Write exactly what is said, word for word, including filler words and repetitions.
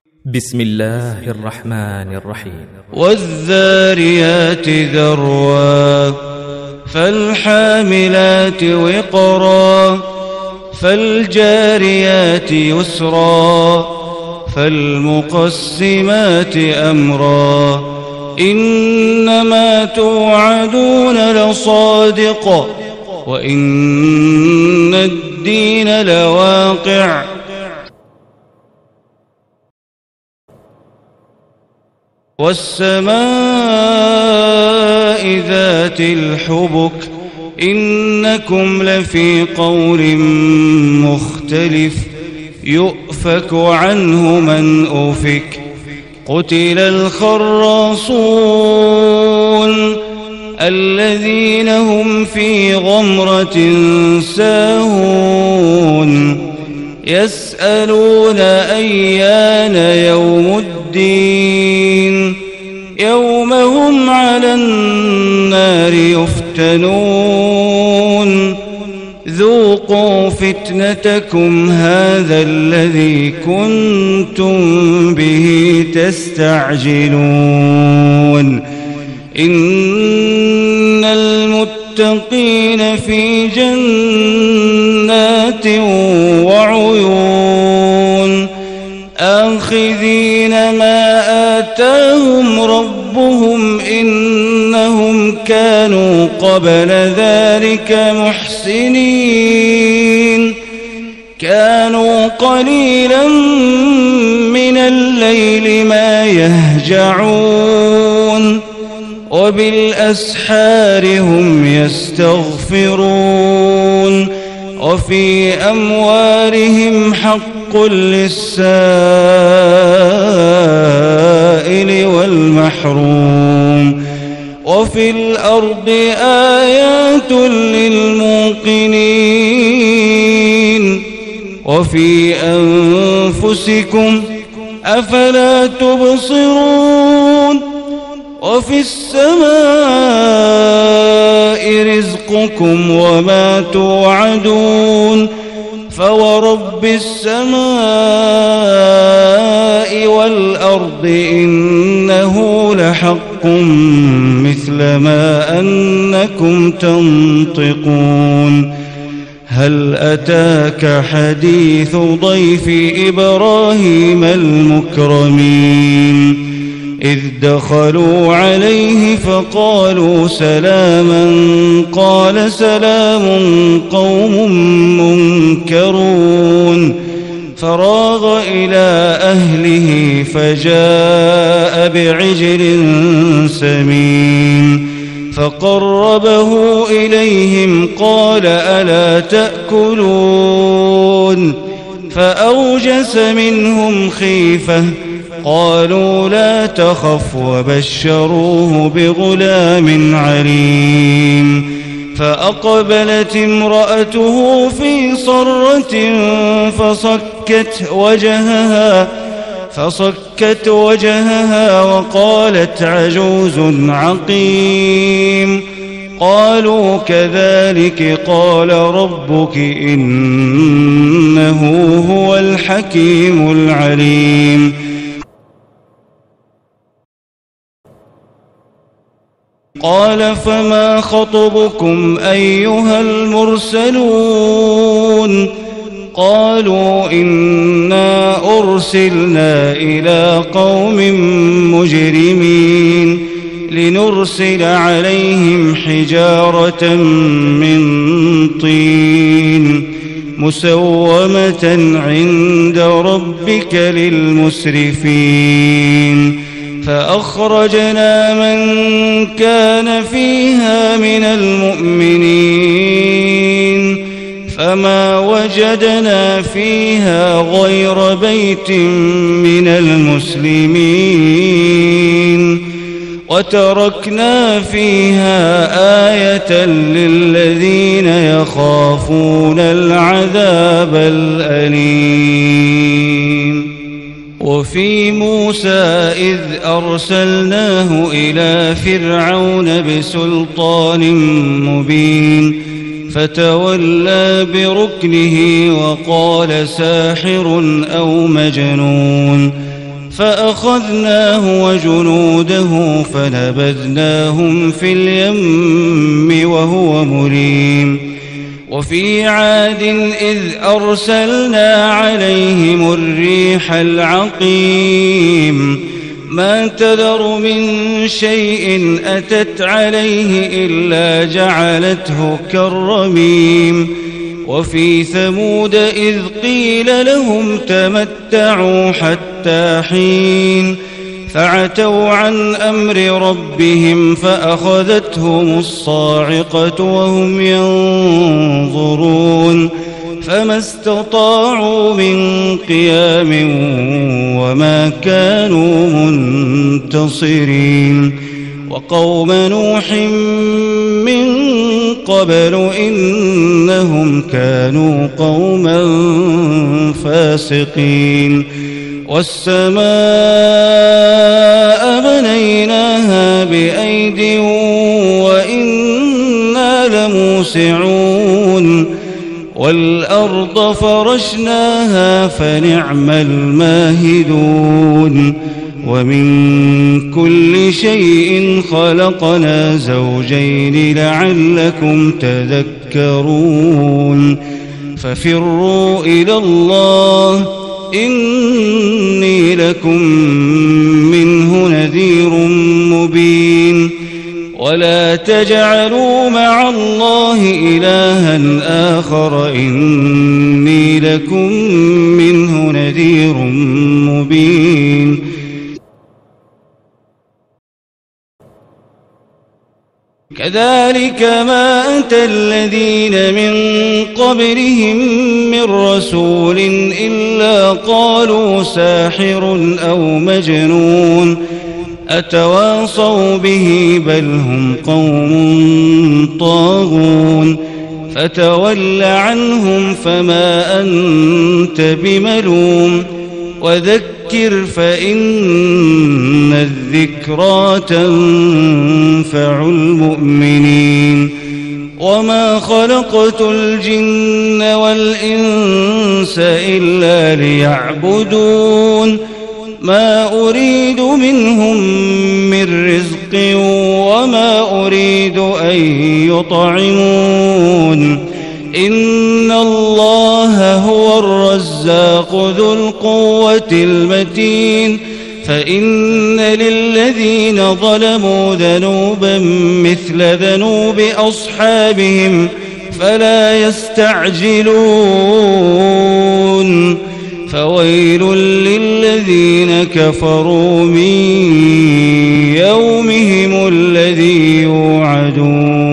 بسم الله الرحمن الرحيم. والذاريات ذروا فالحاملات وقرا فالجاريات يسرا فالمقسمات أمرا إنما توعدون لصادق وإن الدين لواقع. والسماء ذات الحبك إنكم لفي قول مختلف يؤفك عنه من أفك. قتل الخراصون الذين هم في غمرة ساهون يسألون أيان يوم الدين يوم هم على النار يفتنون. ذوقوا فتنتكم هذا الذي كنتم به تستعجلون. إن المتقين في جنات وعيون آخذين ما آتاهم ربهم إنهم كانوا قبل ذلك محسنين. كانوا قليلا من الليل ما يهجعون وبالأسحار هم يستغفرون. وفي أموالهم حق للسائل والمحروم. وفي الأرض آيات للموقنين وفي أنفسكم أفلا تبصرون. وفي السماء رزقكم وما توعدون. فورب السماء والأرض إنه لحق مثل ما أنكم تنطقون. هل أتاك حديث ضيف إبراهيم المكرمين إذ دخلوا عليه فقالوا سلاما قال سلام قوم منكرون. فراغ إلى أهله فجاء بعجل سمين فقربه إليهم قال ألا تأكلون. فأوجس منهم خيفة قالوا لا تخف وبشروه بغلام عليم. فأقبلت امرأته في صرة فصكت وجهها فصكت وجهها وقالت عجوز عقيم. قالوا كذلك قال ربك إنه هو الحكيم العليم. قال فما خطبكم أيها المرسلون. قالوا إنا أرسلنا إلى قوم مجرمين لنرسل عليهم حجارة من طين مسومة عند ربك للمسرفين. فأخرجنا من كان فيها من المؤمنين فما وجدنا فيها غير بيت من المسلمين وتركنا فيها آية للذين يخافون العذاب الأليم. وفي موسى إذ أرسلناه إلى فرعون بسلطان مبين فتولى بركنه وقال ساحر أو مجنون. فأخذناه وجنوده فنبذناهم في اليم وهو مليم وفي عاد إذ أرسلنا عليهم الريح العقيم ما تذر من شيء أتت عليه إلا جعلته كالرميم وفي ثمود إذ قيل لهم تمتعوا حتى حين فعتوا عن أمر ربهم فأخذتهم الصاعقة وهم ينظرون فما استطاعوا من قيام وما كانوا منتصرين وقوم نوح من قبل إنهم كانوا قوما فاسقين والسماء بنيناها بأيد وإنا لموسعون والأرض فرشناها فنعم الماهدون ومن كل شيء خلقنا زوجين لعلكم تذكرون ففروا إلى الله إني لكم منه نذير مبين ولا تجعلوا مع الله إلها آخر إني لكم منه نذير مبين كذلك ما أتى الذين من قبلهم من رسول إلا قالوا ساحر أو مجنون أتواصوا به بل هم قوم طاغون فتول عنهم فما أنت بملوم وذكر فإن الذكرى تنفع المؤمنين وما خلقت الجن والإنس إلا ليعبدون ما أريد منهم من رزق وما أريد أن يطعمون إن الله هو الرزاق ذو القوة المتين فإن للذين ظلموا ذنوبا مثل ذنوب أصحابهم فلا يستعجلون فويل للذين كفروا من يومهم الذي يوعدون